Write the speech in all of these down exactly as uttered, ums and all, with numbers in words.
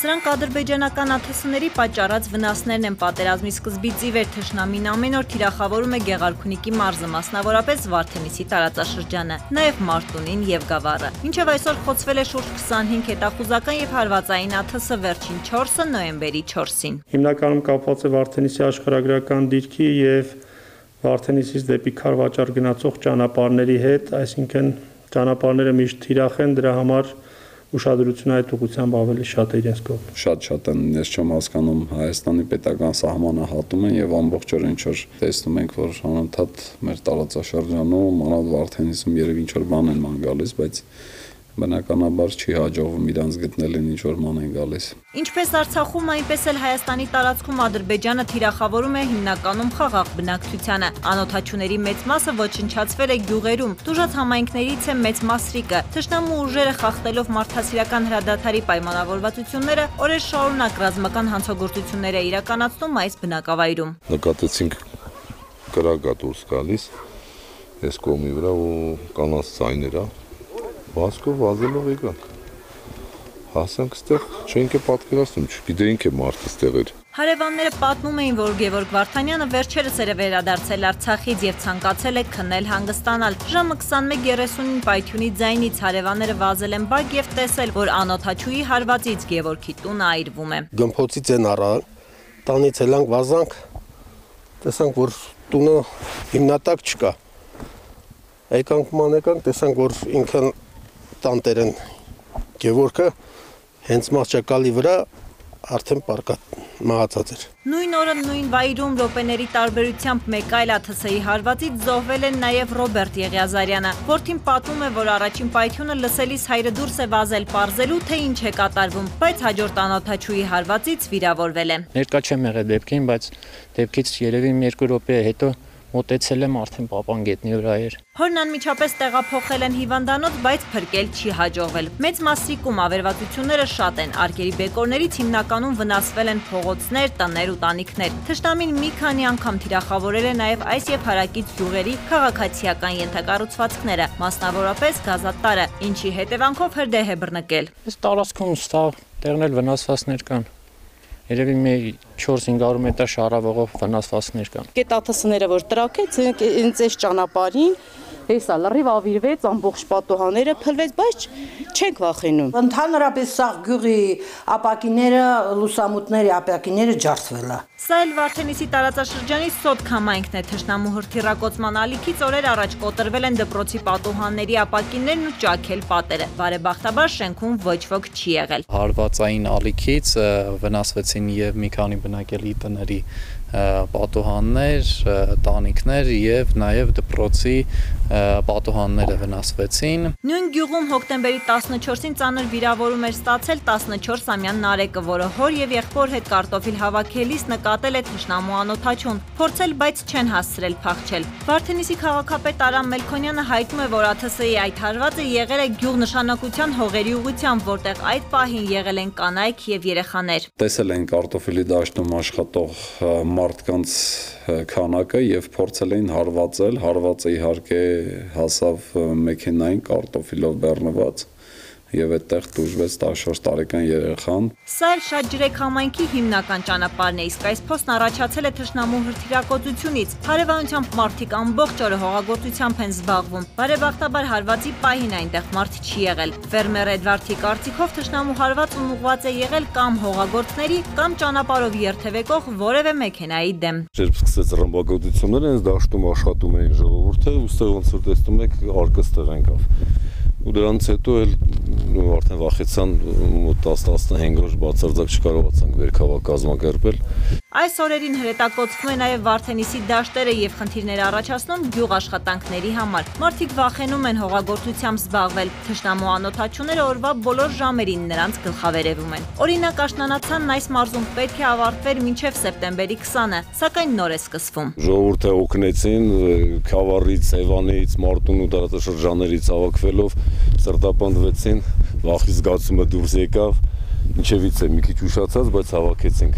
Սրանք ադրբեջանական ԱԹՍ-ների պատճառած վնասներն են պատերազմի սկզբից ի վեր թշնամին ամեն օր թիրախավորում է Գեղարքունիքի մարզը, մասնավորապես Վարդենիսի տարածաշրջանը, նաև Մարտունին եւ Գավառը։ Մինչև այսօր խոցվել է շուրջ քսանհինգ հետախուզական եւ հարվածային ԱԹՍ, վերջին չորսը նոյեմբերի չորսին։ Հիմնականում կապված է Վարդենիսի աշխարհագրական դիրքի եւ Վարդենիսից դեպի Քարվաճար գնացող ճանապարհների հետ, այսինքն ճանապարհները միշտ թիրախ են, դրա համար ուշադրությունը այդ ուղղությամբ ավելի շատ է իրենց կողմ։ Շատ-շատ են, ես չեմ հասկանում Հայաստանի պետական սահմանը հատում են եւ ամբողջորեն ինչ որ տեսնում ենք, որ անընդհատ մեր տարածաշրջանում, մանավանդ Վարդենիսում երևի ինչ որ բան են ման գալիս, բայց բնականաբար չի հաջողվում իրանց գտնել ինչ որ ման են գալիս։ Ինչպես Արցախում, այնպես էլ Հայաստանի տարածքում Ադրբեջանը թիրախավորում է հիմնականում խաղաղ բնակչությանը։ Անօթաչուների մեծ մասը ոչնչացվել է գյուղերում, տուժած համայնքներից է մեծ մասրիկը։ Թշնամու ուժերը խախտելով մարդասիրական հրադադարի պայմանավորվածությունները, օրեր շարունակ ռազմական հանցագործություններ է իրականացնում այս բնակավայրում։ Նկատեցինք կրակա դուրս գալիս այս կողմի վրա ու կանանց ձայները Բասկով վազելով եկանք, հասանք ստեղ, չենք է պատկերացնում, չգիտեինք է մարդը ստեղ էր։ Հարևանները պատմում էին, որ Գևորգ Վարդանյանը վերջերս էր վերադարձել Արցախից եւ ցանկացել է քնել հանգստանալ։ Ժամը քսանմեկ երեսունին պայթյունի ձայնից հարևանները վազել են բակ եւ տեսել, որ անօթաչուի հարվածից Գևորգի տունը այրվում է։ Գմփոցից են առան, տանից ելանք վազանք, տեսանք, որ տունը հիմնատակ չկա։ Եկանք ման եկանք, տեսանք, որ ինքն տանտեր են Գևորգը հենց մահճակալի վրա արդեն պարկատ մահացած էր։ Նույն օրը նույն վայրում րոպեների տարբերությամբ մեկ այլ ԱԹՍ-ի հարվածից զոհվել է նաև Ռոբերտ Եղիազարյանը։ Որդին պատմում է, որ առաջին պայթյունը լսելիս հայրը դուրս է վազել պարզելու, թե ինչ է կատարվում, բայց հաջորդ անօթաչուի հարվածից վիրավորվել է։ Ներկա չեմ եղել դեպքին, բայց դեպքից երևի մի երկու րոպե հետո մոտեցել եմ արդեն պապան գետնի վրա էր։ Հորն անմիջապես տեղափոխել են հիվանդանոց, բայց փրկել չի հաջողվել։ Մեծ Մասրիկում ավերվածությունները շատ են, արկերի բեկորներից հիմնականում վնասվել են փողոցներ, տներ ու տանիքներ։ Թշնամին մի քանի անգամ թիրախավորել է նաև այս եւ հարակից գյուղերի քաղաքացիական ենթակառուցվածքները, մասնավորապես գազատարը, ինչի հետևանքով հրդեհ է բռնկել։ Այս տարածքում ստավ տեղն էլ վնասվածքներ կան։ Երևի մի չորս-հինգ հարյուր մետր շարավողով վնասվածքներ կան։ Այդ ԱԹՍ-ները որ տրակեց, ինձ այս ճանապարհին հեսա լրիվ ավիրվեց, ամբողջ պատուհանները փլվեց, բայց չենք վախենում։ Ընդհանրապես սա գյուղի ապակիները, լուսամուտների ապակիները ջարդվել է։ Սա էլ Վարդենիսի տարածաշրջանի Սոտք համայնքն է, թշնամու հրթիռակոծման ալիքից օրեր առաջ կոտրվել են դպրոցի պատուհանների ապակիներն ու ճաքել պատերը։ Բարեբախտաբար շենքում ոչ ոք չի եղել։ Հարվածային ալիքից վնասվեցին եւ մի քանի բնակելի տների պատուհաններ, տանիքներ եւ նաեւ դպրոցի պատուհանները վնասվեցին։ Նույն գյուղում հոկտեմբերի տասնչորսին ծանր վիրավորում էր ստացել տասնչորսամյա Նարեկը, որը հոր եւ եղբոր հետ կարտոֆիլ հավաքելիս նկատել է թշնամու անօթաչուն, փորձել, բայց չեն հասցրել փախչել։ Վարդենիսի քաղաքապետ Արամ Մելքոնյանը հայտնում է, որ ԱԹՍ-ի այդ հարվածը եղել է գյուղ նշանակության հողերի ուղղությամբ, որտեղ այդ պահին եղել են կանայք եւ երեխաներ։ Տեսել են կարտոֆիլի դաշտում աշխատող մարդկանց քանակը եւ փորձել էին հարվածել, հարվածը իհարկե հասավ մեքենային կարտոֆիլով բեռնված եւ այդտեղ դժվեց տասնչորս տարեկան երեխան։ Սա էլ շատ ջրեք համայնքի հիմնական ճանապարհն է, իսկ այս փոստն առաջացել է թշնամու հրթիռակոծությունից։ Հարևանությամբ մարդիկ ամբողջ օրը հողագործությամբ են զբաղվում։ Բարեբախտաբար հարվածի պահին այնտեղ մարդ չի եղել։ Ֆերմեր Էդվարդի կարծիքով թշնամու հարվածն ուղղված է եղել կամ հողագործների, կամ ճանապարհով երթևեկող որևէ մեքենայի դեմ։ Երբ սկսեց ռմբակոծությունները, հենց դաշտում աշխատում էին ժողովուրդը, ուստեղ ոնց որ տեսնում եք արկստեղ եկավ։ Ու դրանից հետո էլ արդեն վախեցան մոտ տասն-տասնհինգ օր բացարձակ չկարողացանք վերքավա կազմակերպել։ Այս օրերին հրետակոծվում է նաև Վարդենիսի դաշտերը եւ խնդիրներ առաջացնում գյուղ աշխատանքների համար։ Մարդիկ վախենում են հողագործությամբ զբաղվել։ Թշնամու անօթաչուները օրվա բոլոր ժամերին նրանց գլխավերևում են։ Օրինակ աշնանացանն այս մարզում պետք է ավարտվեր մինչև սեպտեմբերի քսանը, սակայն նոր է սկսվում։ Ժողովուրդը օգնեցին Քավառից, Սևանից, Մարտունու տարածաշրջաններից հավաքվելով սրտապնդվեցին, վախի զգացումը դուրս եկավ։ Ինչևից է մի քիչ ուշացած, բայց հավաքեցինք։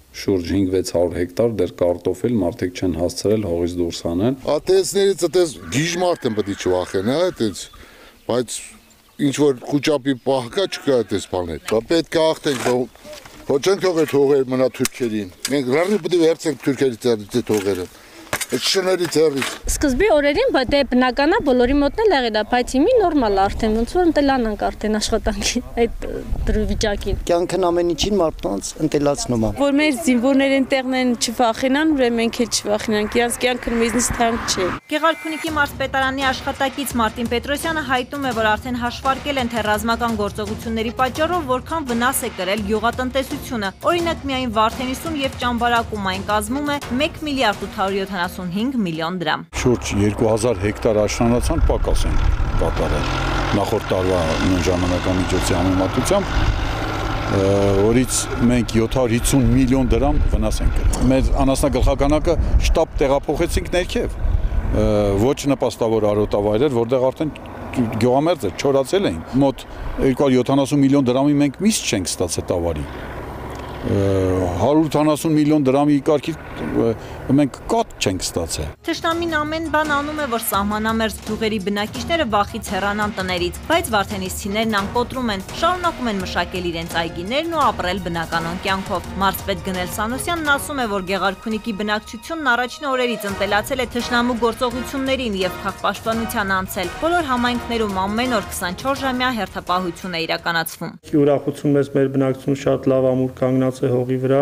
շուրջ հինգ-վեց հարյուր հեկտար դեռ կարտոֆիլ մարդիկ չեն հասցրել հողից դուրս հանել։ Ատեսներից այդպես գիժ մարդ են պետք է չվախեն, հա, այդպես, բայց ինչ որ խոճապի պահ կա չկա այդպես բաներ։ Դա պետք է ախտենք, ոչ չենք թողել թողեր մնա թուրքերին։ Մենք ռառի պետք է վերցենք թուրքերի ձեռից թողերը։ Այդ շների ձեռից։ Սկզբի օրերին բայց դե բնականա բոլորի մոտն էլ եղել է, բայց հիմի նորմալ է արդեն, ոնց որ ընտելանանք արդեն աշխատանքի այդ դրվիճակին։ Կյանքն ամեն ինչին մարդկանց ընտելացնում է։ Որ մեր զինվորները այնտեղն են չվախենան, ուրեմն մենք էլ չվախենանք, իրանց կյանքը մեզնից թանկ չէ։ Գեղարքունիքի մարզպետարանի աշխատակից Մարտին Պետրոսյանը հայտում է, որ արդեն հաշվարկել են, թե ռազմական գործողությունների պատճառով որքան վնաս է կրել գյուղատնտեսությունը։ Օրինակ միայն Վարդենիսում եւ Ճամբարակում այն կազմում է մեկ միլիարդ ութ հարյուր յոթանասունհինգ միլիոն դրամ։ Շուրջ երկու հազար հեկտար աշնանացան պակաս են կատարել նախորդ տարվա նույն ժամանակամիջոցի համեմատությամբ, որից մենք յոթ հարյուր հիսուն միլիոն դրամ վնաս ենք կրել։ Մեր անասնագլխականակը շտապ տեղափոխեցինք ներքև, ոչ նպաստավոր արոտավայրեր, որտեղ արդեն գյուղամերձ էր, չորացել էին։ Մոտ երկու հարյուր յոթանասուն միլիոն դրամի մենք միս չենք ստացել տավարի։ հարյուր ութանասուն միլիոն դրամի կարգի մենք կատ չենք ստացել։ Թշնամին ամեն բան անում է, որ սահմանամերձ գյուղերի բնակիչները վախից հեռանան տներից, բայց վարդենիսցիներն անկոտրում են, շարունակում են մշակել իրենց այգիներն ու ապրել բնականon կյանքով։ Մարզպետ Գնել Սանոսյանն ասում է, որ Գեղարքունիքի բնակչությունն առաջին օրերից ընտելացել է թշնամու գործողություններին եւ քաղաքապաշտպանության անցել։ Բոլոր համայնքներում ամեն օր քսանչորս ժամյա հերթապահություն է իրականացվում։ Ուրախություն մեզ մեր բնակչությունը շատ լավ ամուր կանգնած է հողի վրա,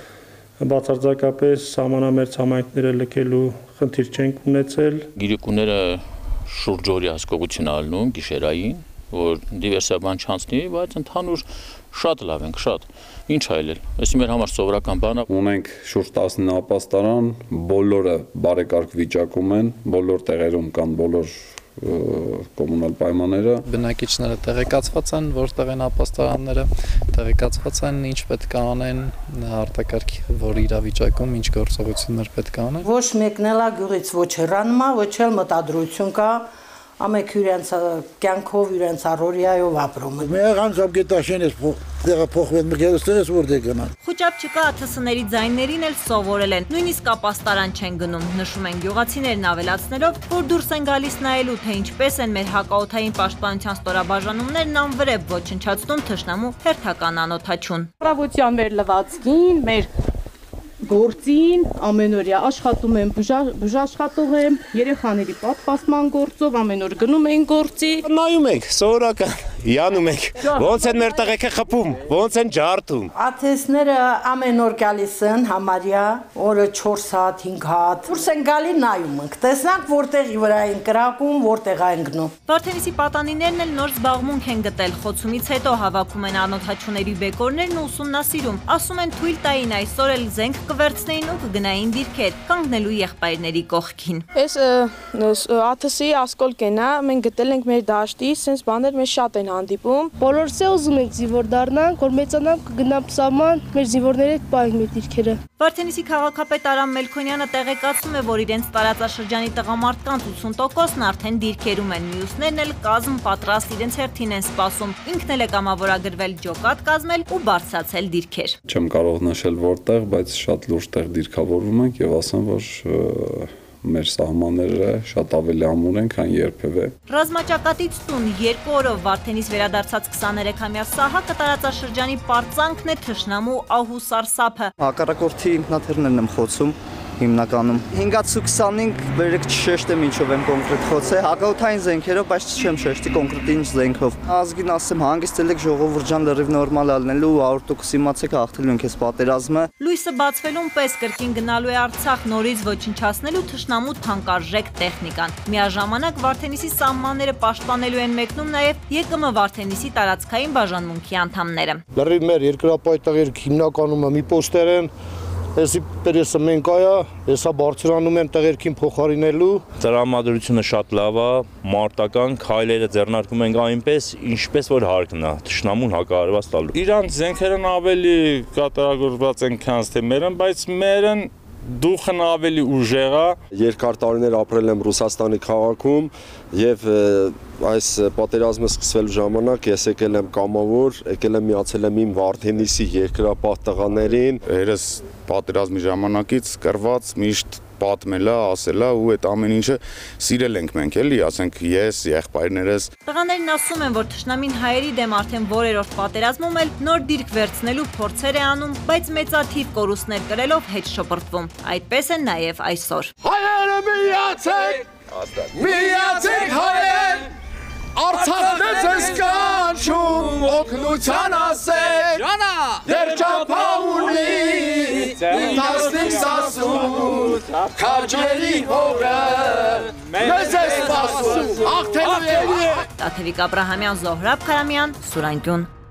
բացարձակապես սահմանամերձ համայնքները լքելու խնդիր չենք ունեցել։ Գիրիկուները շուրջօրյա հսկողություն ալնում գիշերային, որ դիվերսիաբան չանցնի, բայց ընդհանուր շատ լավ ենք, շատ։ Ինչ այլել։ Այսի մեր համար սովորական բան է։ Ունենք շուրջ տասնինը ապաստարան, բոլորը բարեկարգ վիճակում են, բոլոր տեղերում կան բոլոր կոմունալ պայմանները։ Բնակիչները տեղեկացված են, որտեղ են ապաստարանները, տեղեկացված են ինչ պետք է անեն, արտակարգ որ իրավիճակում ինչ գործողություններ պետք է անեն։ Ոչ մեկն էլ գյուղից ոչ հեռանում է, ոչ էլ մտադրություն կա, ամեկ իրենց կյանքով, իրենց առօրյայով ապրում են։ Մենք անձամբ գետաշեն ես տեղը փոխվել մգերստես որտեղ գնան։ Խոճապ չկա, աթսների ձայներին էլ սովորել են, նույնիսկ ապաստարան չեն գնում, նշում են գյուղացիներն ավելացնելով, որ դուրս են գալիս նայելու, թե ինչպես են մեր հակաօդային պաշտպանության ստորաբաժանումներն անվրեպ ոչնչացնում թշնամու հերթական անօդաչուն։ Պրավության մեր լվացքին, մեր գործին, ամենօրյա աշխատում եմ, բուժաշխատող եմ, երեխաների պատվաստման գործով, ամեն օր գնում են գործի։ Նայում ենք, սովորական, հիանում ենք, ոնց են մեր տղեկը խփում, ոնց են ջարդում։ Աթեսները ամեն օր գալիս են, համարյա, օրը չորս հատ, հինգ հատ։ Դուրս են գալի նայում ենք, տեսնանք որտեղի վրա են կրակում, որտեղ են գնում։ Վարդենիսի պատանիներն էլ նոր զբաղմունք են գտել, խոցումից հետո հավաքում են անօդաչուների բեկորներն ու ուսումնասիրում, ասում են թույլ տային այսօր էլ զենք կվերցնեին ու կգնային դիրքեր, կանգնելու եղբայրների կողքին։ Այս աթսի ասկոլկեն է, մենք գտել ենք մեր դաշտի, սենց բաներ մեզ շատ են հանդիպում։ Բոլորս է ուզում ենք զինվոր դառնանք, որ մեծանանք կգնամ սահման, մեր զինվորները հետ պահենք մեր դիրքերը։ Վարդենիսի քաղաքապետ Արամ Մելքոնյանը տեղեկացնում է, որ իրենց տարածաշրջանի տղամարդկանց ութուն տոկոսն արդեն դիրքերում են, մյուսներն էլ կազմ պատրաստ իրենց հերթին են սպասում։ Ինքն էլ է կամավորագրվել ջոկատ կազմել ու բարձրացել դիրքեր։ Չեմ կարող նշել որտեղ, բայց շատ լուրջ տեղ դիրքավորվում ենք եւ ասեմ, որ մեր սահմանները շատ ավելի ամուր են, քան երբևէ։ Ռազմաճակատից տուն երկու օրով Վարդենիս վերադարձած քսաներեքամյա Սահակը տարածաշրջանի պարծանքն է թշնամու ահու սարսափը։ Հակառակորդի ինքնաթիռներն եմ խոցում հիմնականում հինգից քսանհինգ բերեք չշեշտեմ ինչով եմ կոնկրետ խոցել, հակաօդային զենքերով, բայց չեմ շեշտի կոնկրետ ինչ զենքով։ Ազգին ասեմ, հանգստել եք ժողովուրդ ջան, լրիվ նորմալ ալնելու ու հարյուր տոկոս իմացեք հաղթելու ենք այս պատերազմը։ Լույսը բացվելուն պես կրկին գնալու է Արցախ նորից ոչնչացնելու թշնամու թանկարժեք տեխնիկան։ Միաժամանակ Վարդենիսի սահմանները պաշտպանելու են մեկնում նաև ԵԿՄ Վարդենիսի տարածքային բաժանմունքի անդամները։ Լրիվ մեր երկրապայտաղեր հիմնականում մի պոստեր են Էսի պերեսը մենք այա, եսա բարձրանում եմ տեղերքին փոխարինելու։ Տրամադրությունը շատ լավ է, մարտական քայլերը ձեռնարկում ենք այնպես, ինչպես որ հարկն է, թշնամուն հակահարված տալու։ Իրանց զենքերն ավելի կատարագործված են, քան թե մերն, բայց մերն Դուխն ավելի ուժեղ է։ Երկար տարիներ ապրել եմ Ռուսաստանի քաղաքում եւ այս պատերազմը սկսվելու ժամանակ ես եկել եմ կամավոր, եկել եմ միացել եմ իմ Վարդենիսի երկրապահ տղաներին։ Երես պատերազմի ժամանակից կրված միշտ պատմելա, ասելա ու այդ ամեն ինչը սիրել ենք մենք էլի, ասենք ես, եղբայրներս։ Տղաներն ասում են, որ թշնամին հայերի դեմ արդեն որերորդ պատերազմում էլ նոր դիրք վերցնելու փորձեր է անում, բայց մեծաթիվ կորուստներ կրելով հետ շպրտվում։ Այդպես է նաև այսօր։ Հայերը միացեք! Միացեք հայեր! Արցախն է ձեզ կանչում, օգնության ասեք, դեր ճապա ունի, ինտասնիկ սասուն, քաջերի հողը, մեզ է սպասում, աղթելու է։ Տաթևիկ Աբրահամյան, Զոհրաբ Խարամյան, Սուրանկյուն։